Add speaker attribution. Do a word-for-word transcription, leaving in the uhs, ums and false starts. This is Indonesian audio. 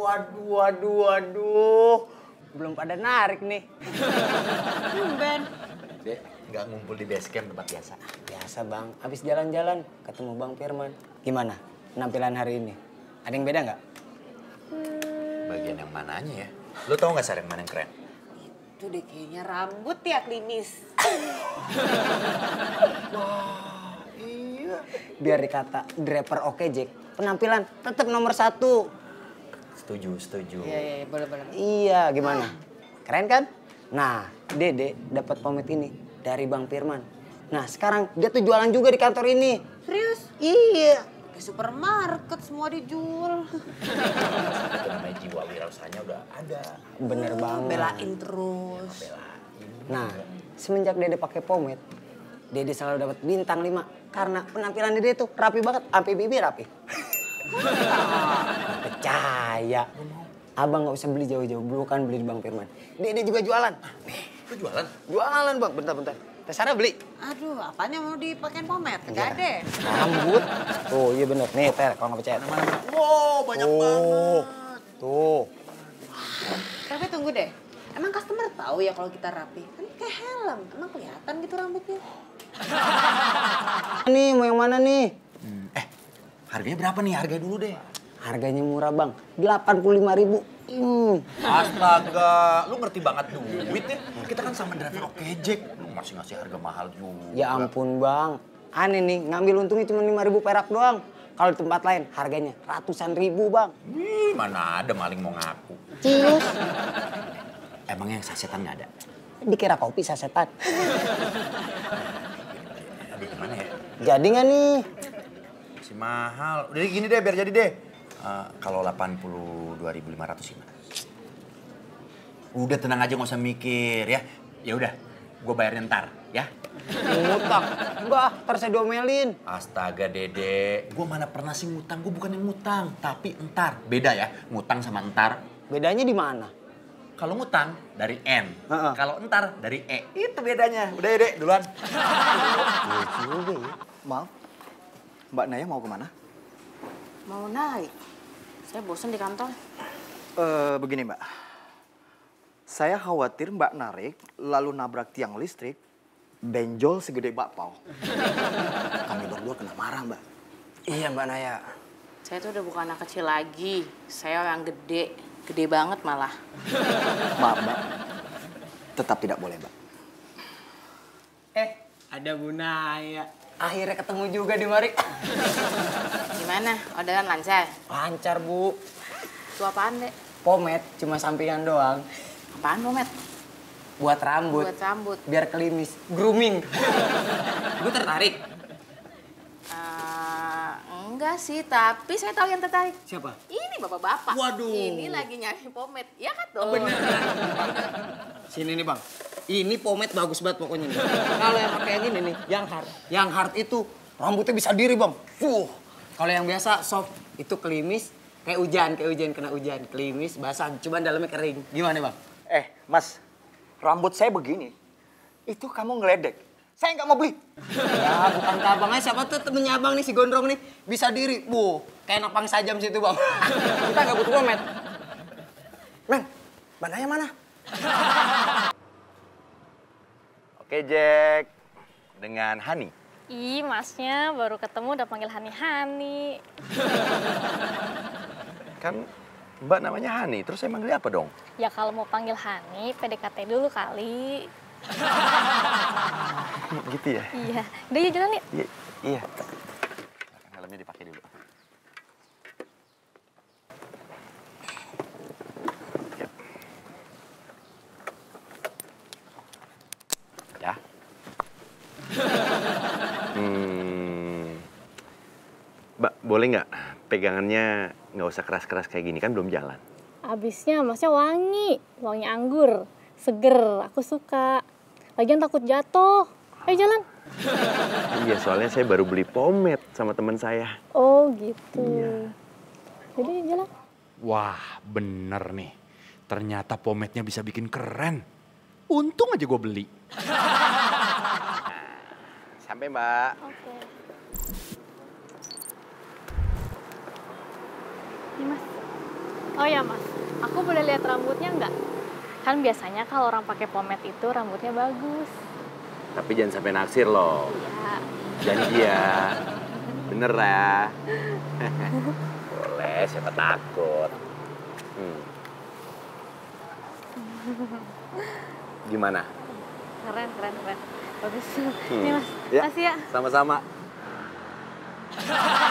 Speaker 1: Waduh, waduh, waduh. Belum pada narik nih.
Speaker 2: Ben.
Speaker 3: Dek, nggak ngumpul di base camp tempat biasa.
Speaker 1: Biasa bang, habis jalan-jalan ketemu Bang Firman. Gimana penampilan hari ini? Ada yang beda nggak?
Speaker 3: Bagian yang mananya ya? Lo tau nggak Sar yang mana yang keren?
Speaker 2: Itu deh kayaknya rambut ya klimis.
Speaker 1: Wah, iya. Biar dikata driver oke Jack, penampilan tetap nomor satu.
Speaker 3: Setuju, setuju.
Speaker 2: Iya, iya, iya, boleh, boleh.
Speaker 1: Iya, gimana? Keren kan? Nah, Dede dapat pomade ini dari Bang Firman. Nah, sekarang dia tuh jualan juga di kantor ini.
Speaker 2: Serius?
Speaker 1: Iya.
Speaker 2: Di supermarket semua dijual.
Speaker 3: Itu namanya jiwa wirausahanya udah ada.
Speaker 1: Bener banget.
Speaker 2: Belain terus.
Speaker 3: Belain.
Speaker 1: Nah, semenjak Dede pakai pomade, Dede selalu dapat bintang lima karena penampilan Dede tuh rapi banget, sampai bibir rapi. Percaya. Abang nggak usah beli jauh-jauh, bukan beli di Bang Firman. Dede juga jualan. Nih,
Speaker 3: Lo jualan?
Speaker 1: jualan bang, bentar-bentar. Tesara beli.
Speaker 2: Aduh, apanya mau dipakein pomade? Enggak ada.
Speaker 1: Rambut. Tuh, iya bener. Nih, Ter, kalau nggak percaya.
Speaker 3: Mana-mana. Wow, banyak
Speaker 1: Tuh.
Speaker 3: banget.
Speaker 1: Tuh.
Speaker 2: Tapi tunggu deh. Emang customer tahu ya kalau kita rapi? Kan kayak helm. Emang kelihatan gitu rambutnya?
Speaker 1: Nih, mau yang mana nih?
Speaker 3: Hmm. Eh, harganya berapa nih? Harganya dulu deh.
Speaker 1: Harganya murah bang, delapan puluh lima ribu. Hmm.
Speaker 3: Astaga, lu ngerti banget duit ya? Kita kan sama driver Okejek. Lu masih ngasih harga mahal juga.
Speaker 1: Ya ampun bang, aneh nih ngambil untungnya cuma lima ribu perak doang. Kalau di tempat lain harganya ratusan ribu bang.
Speaker 3: Wih, mana ada maling mau ngaku.
Speaker 1: Cius.
Speaker 3: Emangnya yang sasetan nggak ada?
Speaker 1: Dikira kopi sasetan.
Speaker 3: Aduh, gimana ya?
Speaker 1: Jadi nggak nih?
Speaker 3: Masih mahal. Udah gini deh, biar jadi deh. Uh, kalau delapan puluh dua ribu lima ratus gimana? Udah tenang aja, nggak usah mikir ya. Ya udah, gue bayarin ntar ya.
Speaker 1: Ngutang? Enggak, ntar saya diomelin.
Speaker 3: Astaga Dede, gue mana pernah sih ngutang? Gue bukan yang ngutang, tapi entar. Beda ya, ngutang sama entar.
Speaker 1: Bedanya di mana?
Speaker 3: Kalau ngutang dari N,
Speaker 1: Uh-uh.
Speaker 3: kalau entar dari E. Itu bedanya. Udah ya Dek, duluan.
Speaker 1: Iya juga ya.
Speaker 4: Maaf, Mbak Naya mau kemana?
Speaker 2: Mau naik. Saya bosan di kantor.
Speaker 4: Eh, begini Mbak, saya khawatir Mbak narik lalu nabrak tiang listrik, benjol segede bakpao. Kami berdua kena marah Mbak.
Speaker 1: Iya Mbak Naya.
Speaker 2: Saya tuh udah bukan anak kecil lagi. Saya orang gede. Gede banget malah.
Speaker 4: Maaf Mbak, tetap tidak boleh Mbak.
Speaker 1: Eh, ada Bu Naya. Akhirnya ketemu juga di mari.
Speaker 2: Gimana? Orderan lancar?
Speaker 1: Lancar Bu.
Speaker 2: Itu apaan, Dek?
Speaker 1: Pomade cuma sampingan doang.
Speaker 2: Apaan, Momet?
Speaker 1: Buat rambut.
Speaker 2: Buat rambut.
Speaker 1: Biar klimis. Grooming. Gue tertarik.
Speaker 2: Uh, enggak sih, tapi saya tahu yang tertarik.
Speaker 1: Siapa?
Speaker 2: Ini bapak-bapak.
Speaker 1: Waduh.
Speaker 2: Ini lagi nyari pomade. Iya kan tuh?
Speaker 1: Bener. Sini nih bang. Ini pomade bagus banget pokoknya nih. Kalau yang pakai yang ini nih, yang hard. Yang hard itu rambutnya bisa diri bang. Fuh. Kalau yang biasa soft itu klimis. Kayak hujan, kayak hujan kena hujan. Klimis, basah, cuman dalamnya kering. Gimana bang?
Speaker 4: Eh Mas, rambut saya begini, itu kamu ngeledek. Saya nggak mau beli.
Speaker 1: Ya bukan ke abangnya, siapa tuh temennya abang nih si gondrong nih. Bisa diri. Bu, kayak napang sajam situ bang. Kita nggak butuh pomade. Men, bananya mana?
Speaker 3: Oke Jack, dengan Hani.
Speaker 5: Ih, masnya baru ketemu udah panggil Hani-Hani.
Speaker 3: Kan Mbak namanya Hani, terus saya manggil apa dong?
Speaker 5: Ya kalau mau panggil Hani, P D K T dulu kali.
Speaker 3: Gitu ya?
Speaker 5: Iya, udah yuk jalan yuk.
Speaker 3: Iya, iya. Helmnya dipakai dulu. Ya. Ya. Hmm. Mbak, boleh nggak pegangannya nggak usah keras-keras kayak gini, kan belum jalan.
Speaker 5: Abisnya masnya wangi, wangi anggur. Seger, aku suka. Lagian takut jatuh. Ayo jalan.
Speaker 3: Iya, soalnya saya baru beli pomade sama teman saya.
Speaker 5: Oh gitu. Iya. Jadi jalan.
Speaker 6: Wah, bener nih. Ternyata pomade-nya bisa bikin keren. Untung aja gue beli.
Speaker 3: Sampai, Mbak.
Speaker 5: Oke. Ini mas. Oh ya mas, aku boleh lihat rambutnya nggak? Kan biasanya kalau orang pakai pomade itu rambutnya bagus.
Speaker 7: Tapi jangan sampai naksir loh.
Speaker 5: Iya.
Speaker 7: Janji ya. Bener ya. Boleh, siapa takut. Hmm. Gimana?
Speaker 5: Keren, keren, keren. Bagus.
Speaker 7: Hmm.
Speaker 5: Nih mas,
Speaker 7: Ya.
Speaker 5: makasih ya.
Speaker 7: Sama-sama.